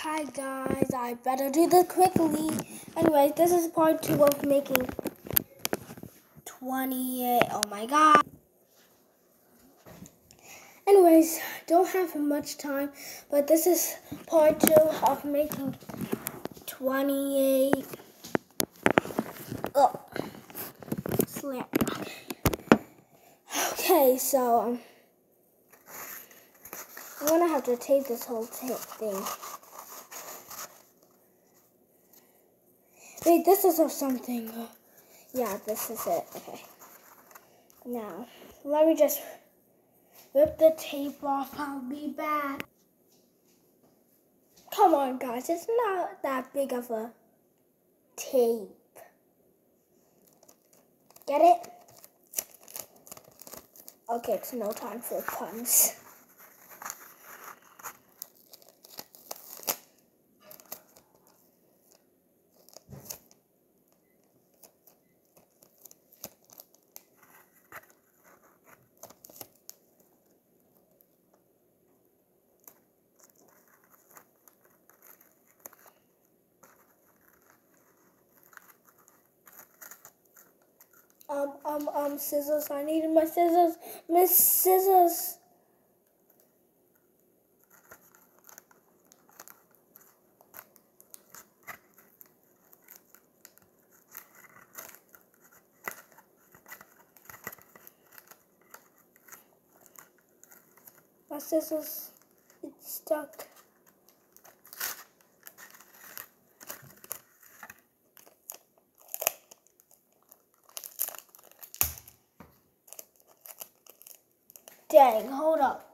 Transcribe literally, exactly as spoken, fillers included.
Hi guys, I better do this quickly. Anyways, this is part two of making twenty-eight. Oh my god. Anyways, don't have much time, but this is part two of making twenty-eight. Oh, slam. Okay, so um, I'm gonna have to tape this whole tape thing. Wait, this is of something. Yeah, this is it. Okay. Now, let me just rip the tape off. I'll be back. Come on, guys. It's not that big of a tape. Get it? Okay, it's no time for puns. Um, um, um, scissors. I needed my scissors. Miss Scissors. My scissors, it's stuck. Dang, hold up.